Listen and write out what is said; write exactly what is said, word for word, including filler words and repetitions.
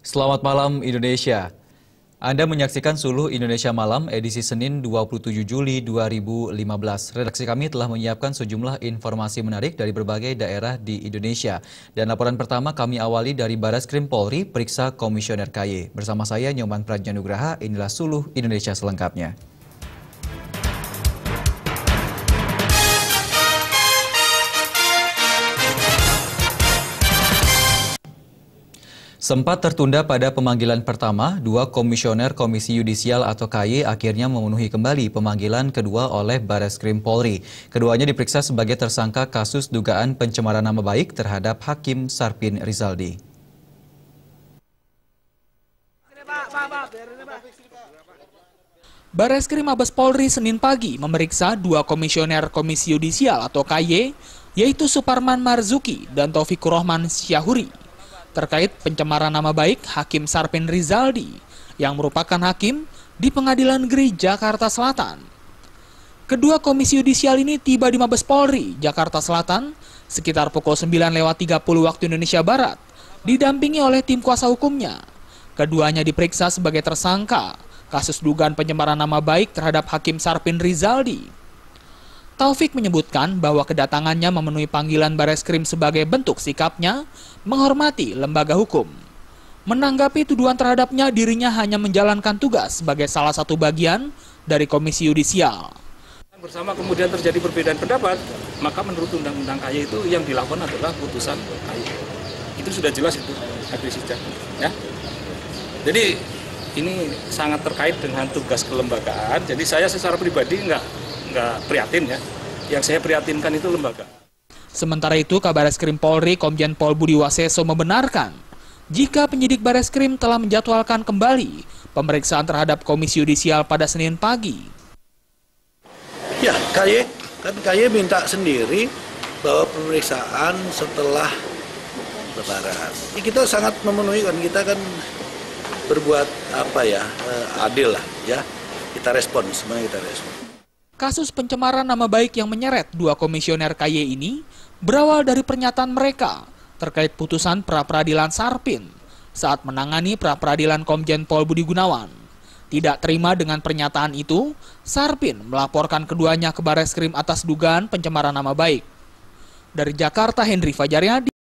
Selamat malam Indonesia. Anda menyaksikan Suluh Indonesia Malam edisi Senin dua puluh tujuh Juli dua ribu lima belas. Redaksi kami telah menyiapkan sejumlah informasi menarik dari berbagai daerah di Indonesia. Dan laporan pertama kami awali dari Bareskrim Polri, periksa Komisioner K Y. Bersama saya Nyoman Pradjanugraha, inilah Suluh Indonesia selengkapnya. Sempat tertunda pada pemanggilan pertama, dua komisioner Komisi Yudisial atau K Y akhirnya memenuhi kembali pemanggilan kedua oleh Bareskrim Polri. Keduanya diperiksa sebagai tersangka kasus dugaan pencemaran nama baik terhadap Hakim Sarpin Rizaldi. Bareskrim Mabes Polri Senin pagi memeriksa dua komisioner Komisi Yudisial atau K Y, yaitu Suparman Marzuki dan Taufikur Rahman Syahuri, terkait pencemaran nama baik Hakim Sarpin Rizaldi yang merupakan hakim di Pengadilan Negeri Jakarta Selatan. Kedua komisi yudisial ini tiba di Mabes Polri, Jakarta Selatan, sekitar pukul sembilan lewat tiga puluh waktu Indonesia Barat, didampingi oleh tim kuasa hukumnya. Keduanya diperiksa sebagai tersangka kasus dugaan pencemaran nama baik terhadap Hakim Sarpin Rizaldi. Taufik menyebutkan bahwa kedatangannya memenuhi panggilan Bareskrim sebagai bentuk sikapnya menghormati lembaga hukum. Menanggapi tuduhan terhadapnya, dirinya hanya menjalankan tugas sebagai salah satu bagian dari Komisi Yudisial. Bersama kemudian terjadi perbedaan pendapat, maka menurut Undang-Undang K Y itu yang dilakukan adalah putusan K Y. Itu sudah jelas itu, habis sejak, ya. Jadi ini sangat terkait dengan tugas kelembagaan. Jadi saya secara pribadi nggak nggak prihatin ya. Yang saya prihatinkan itu lembaga. Sementara itu, Kabareskrim Polri Komjen Pol Budi Waseso membenarkan jika penyidik Bareskrim telah menjadwalkan kembali pemeriksaan terhadap Komisi Yudisial pada Senin pagi. Ya, K Y kan K Y minta sendiri bahwa pemeriksaan setelah Lebaran. Kita sangat memenuhi, kan kita kan berbuat apa ya, adil lah ya. Kita respon, semuanya kita respon. Kasus pencemaran nama baik yang menyeret dua komisioner K Y ini berawal dari pernyataan mereka terkait putusan pra-peradilan Sarpin saat menangani pra-peradilan Komjen Pol Budi Gunawan. Tidak terima dengan pernyataan itu, Sarpin melaporkan keduanya ke Bareskrim atas dugaan pencemaran nama baik. Dari Jakarta, Henry Fajaryadi.